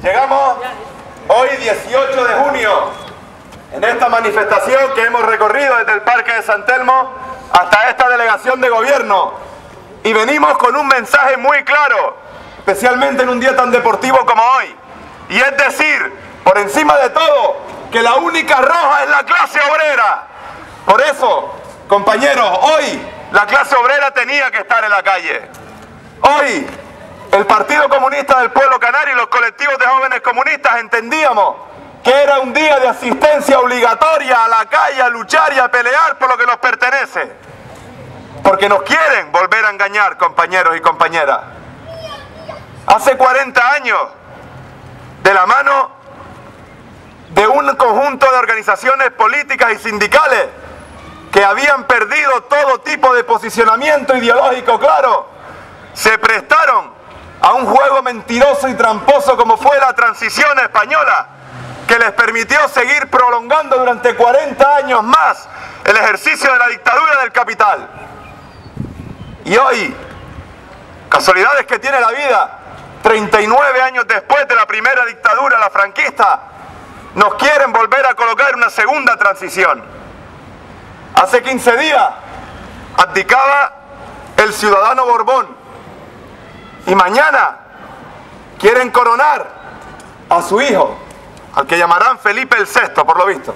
Llegamos hoy 18 de junio en esta manifestación que hemos recorrido desde el Parque de San Telmo hasta esta delegación de gobierno, y venimos con un mensaje muy claro, especialmente en un día tan deportivo como hoy, y es decir, por encima de todo, que la única roja es la clase obrera. Por eso, compañeros, hoy la clase obrera tenía que estar en la calle. Hoy el Partido Comunista del Pueblo Canario y los colectivos de jóvenes comunistas entendíamos que era un día de asistencia obligatoria a la calle, a luchar y a pelear por lo que nos pertenece. Porque nos quieren volver a engañar, compañeros y compañeras. Hace 40 años, de la mano de un conjunto de organizaciones políticas y sindicales que habían perdido todo tipo de posicionamiento ideológico claro, se prestaron a un juego mentiroso y tramposo como fue la transición española, que les permitió seguir prolongando durante 40 años más el ejercicio de la dictadura del capital. Y hoy, casualidades que tiene la vida, 39 años después de la primera dictadura, la franquista, nos quieren volver a colocar una segunda transición. Hace 15 días abdicaba el ciudadano Borbón y mañana quieren coronar a su hijo, al que llamarán Felipe el VI, por lo visto.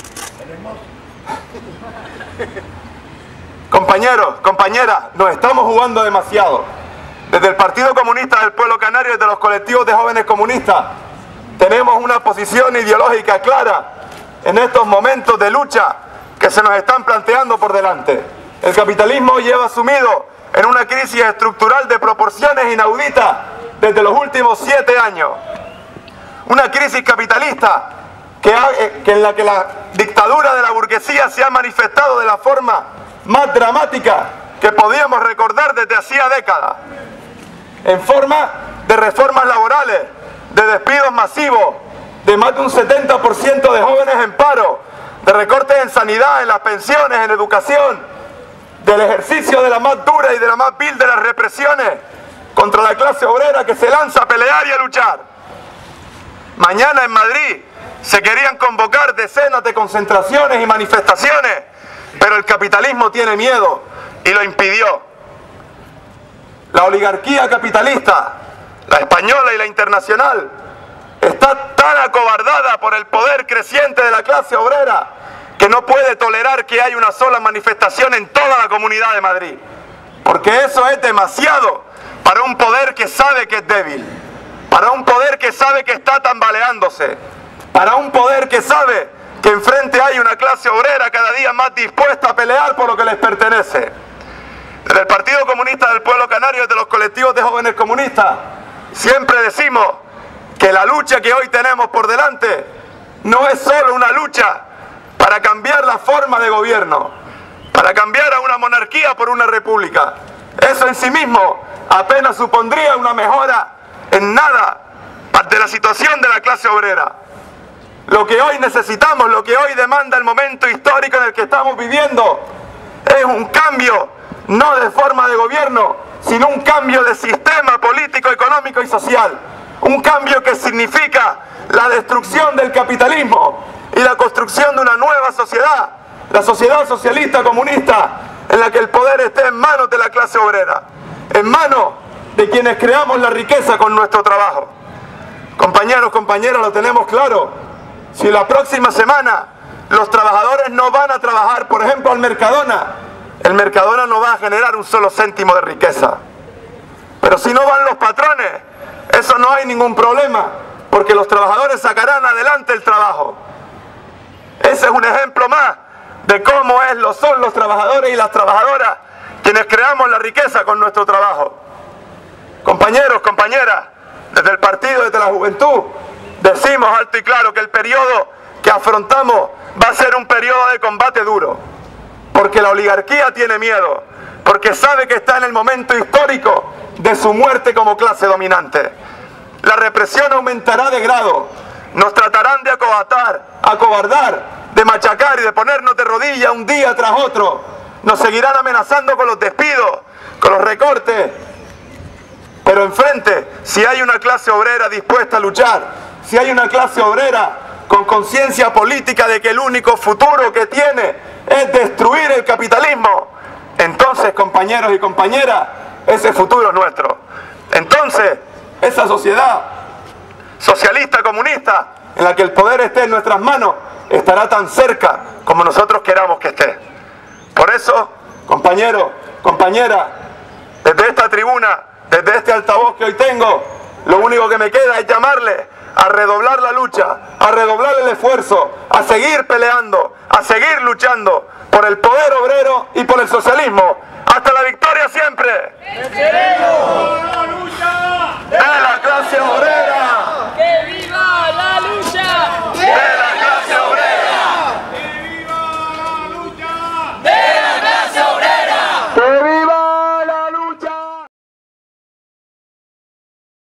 Compañeros, compañeras, nos estamos jugando demasiado. Desde el Partido Comunista del Pueblo Canario, desde los colectivos de jóvenes comunistas, tenemos una posición ideológica clara en estos momentos de lucha que se nos están planteando por delante. El capitalismo lleva sumido en una crisis estructural de proporciones inauditas desde los últimos 7 años. Una crisis capitalista en la que la dictadura de la burguesía se ha manifestado de la forma más dramática que podíamos recordar desde hacía décadas, en forma de reformas laborales, de despidos masivos, de más de un 70% de jóvenes en paro, de recortes en sanidad, en las pensiones, en educación, del ejercicio de la más dura y de la más vil de las represiones contra la clase obrera que se lanza a pelear y a luchar. Mañana en Madrid se querían convocar decenas de concentraciones y manifestaciones, pero el capitalismo tiene miedo y lo impidió. La oligarquía capitalista, la española y la internacional, está tan acobardada por el poder creciente de la clase obrera que no puede tolerar que haya una sola manifestación en toda la Comunidad de Madrid, porque eso es demasiado para un poder que sabe que es débil, para un poder que sabe que está tambaleándose, para un poder que sabe que enfrente hay una clase obrera cada día más dispuesta a pelear por lo que les pertenece. Desde el Partido Comunista del Pueblo Canario, desde los colectivos de jóvenes comunistas, siempre decimos que la lucha que hoy tenemos por delante no es solo una lucha para cambiar la forma de gobierno, para cambiar a una monarquía por una república. Eso en sí mismo apenas supondría una mejora en nada de la situación de la clase obrera. Lo que hoy necesitamos, lo que hoy demanda el momento histórico en el que estamos viviendo, es un cambio, no de forma de gobierno, sino un cambio de sistema político, económico y social. Un cambio que significa la destrucción del capitalismo y la construcción de una nueva sociedad, la sociedad socialista comunista, en la que el poder esté en manos de la clase obrera, en manos de quienes creamos la riqueza con nuestro trabajo. Compañeros, compañeras, lo tenemos claro. Si la próxima semana los trabajadores no van a trabajar, por ejemplo, al Mercadona, el Mercadona no va a generar un solo céntimo de riqueza. Pero si no van los patrones, eso no hay ningún problema, porque los trabajadores sacarán adelante el trabajo. Ese es un ejemplo más de cómo son los trabajadores y las trabajadoras quienes creamos la riqueza con nuestro trabajo. Compañeros, compañeras, desde el partido, desde la juventud, decimos alto y claro que el periodo que afrontamos va a ser un periodo de combate duro, porque la oligarquía tiene miedo, porque sabe que está en el momento histórico de su muerte como clase dominante. La represión aumentará de grado, nos tratarán de acobardar, de machacar y de ponernos de rodillas un día tras otro, nos seguirán amenazando con los despidos, con los recortes, Pero enfrente, si hay una clase obrera dispuesta a luchar, si hay una clase obrera con conciencia política de que el único futuro que tiene es destruir el capitalismo, entonces, compañeros y compañeras, ese futuro es nuestro. Entonces, esa sociedad socialista, comunista, en la que el poder esté en nuestras manos, estará tan cerca como nosotros queramos que esté. Por eso, compañeros, compañeras, desde esta tribuna, desde este altavoz que hoy tengo, lo único que me queda es llamarle a redoblar la lucha, a redoblar el esfuerzo, a seguir peleando, a seguir luchando por el poder obrero y por el socialismo. ¡Hasta la victoria siempre! ¡De la clase obrera!